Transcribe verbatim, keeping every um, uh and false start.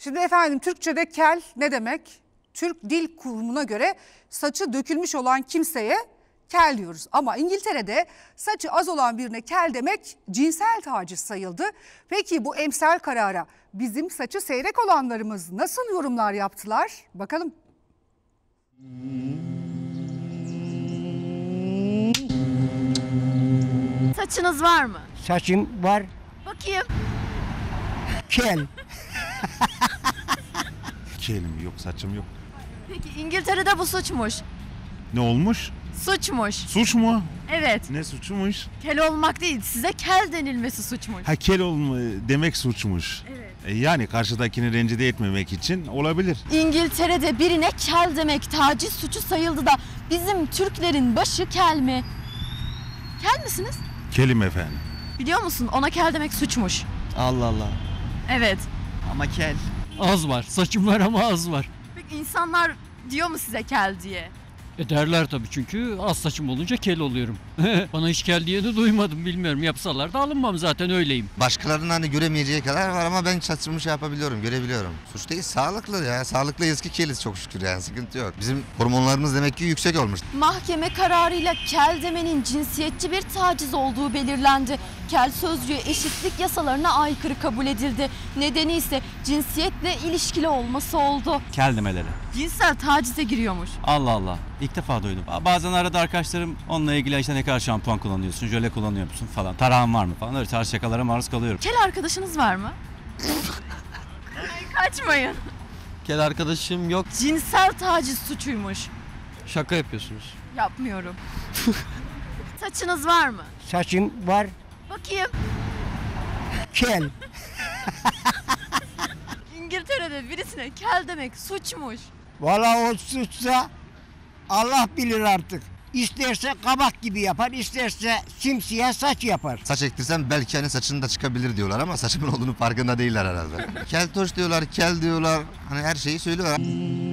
Şimdi efendim Türkçe'de kel ne demek? Türk Dil Kurumu'na göre saçı dökülmüş olan kimseye kel diyoruz. Ama İngiltere'de saçı az olan birine kel demek cinsel taciz sayıldı. Peki bu emsal karara bizim saçı seyrek olanlarımız nasıl yorumlar yaptılar? Bakalım. Saçınız var mı? Saçım var. Bakayım. Kel. Kelim yok, saçım yok. Peki İngiltere'de bu suçmuş. Ne olmuş? Suçmuş. Suç mu? Evet. Ne suçmuş? Kel olmak değil, size kel denilmesi suçmuş. Ha, kel olma demek suçmuş. Evet. E yani karşıdakini rencide etmemek için olabilir. İngiltere'de birine kel demek taciz suçu sayıldı da bizim Türklerin başı kel mi? Kel misiniz? Kelim efendim. Biliyor musun? Ona kel demek suçmuş. Allah Allah. Evet. Ama kel. Az var. Saçım var ama az var. Peki insanlar diyor mu size kel diye? E derler tabii çünkü az saçım olunca kel oluyorum. Bana hiç kel diye de duymadım, bilmiyorum. Yapsalar da alınmam, zaten öyleyim. Başkalarının hani göremeyeceği kadar var ama ben saçımı şey yapabiliyorum, görebiliyorum. Suç değil, sağlıklı ya. Sağlıklı eski keliz çok şükür yani, sıkıntı yok. Bizim hormonlarımız demek ki yüksek olmuş. Mahkeme kararıyla kel demenin cinsiyetçi bir taciz olduğu belirlendi. Kel sözcüğü eşitlik yasalarına aykırı kabul edildi. Nedeni ise cinsiyetle ilişkili olması oldu. Kel demeleri. Cinsel tacize giriyormuş. Allah Allah. İlk defa duydum. Bazen arada arkadaşlarım onunla ilgili işte ne kadar şampuan kullanıyorsun, jöle kullanıyor musun falan. Tarağın var mı falan, öyle tarz şakalara maruz kalıyorum. Kel arkadaşınız var mı? Ay, kaçmayın. Kel arkadaşım yok. Cinsel taciz suçuymuş. Şaka yapıyorsunuz. Yapmıyorum. Saçınız var mı? Saçım var. Bakayım. Kel. İngiltere'de birisine kel demek suçmuş. Vallahi o suçsa Allah bilir artık. İsterse kabak gibi yapar, isterse simsiyah saç yapar. Saç ektirsem belki hani saçın da çıkabilir diyorlar ama saçımın olduğunu farkında değiller herhalde. Keltoş diyorlar, kel diyorlar. Hani her şeyi söylüyorlar.